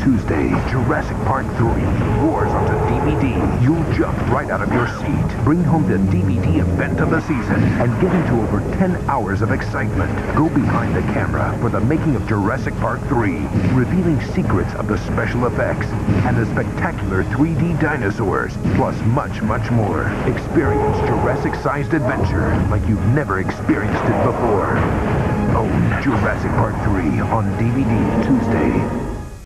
Tuesday, Jurassic Park 3 roars onto DVD. You'll jump right out of your seat. Bring home the DVD event of the season and get into over 10 hours of excitement. Go behind the camera for the making of Jurassic Park 3, revealing secrets of the special effects and the spectacular 3D dinosaurs, plus much, much more. Experience Jurassic-sized adventure like you've never experienced it before. Own Jurassic Park 3 on DVD Tuesday.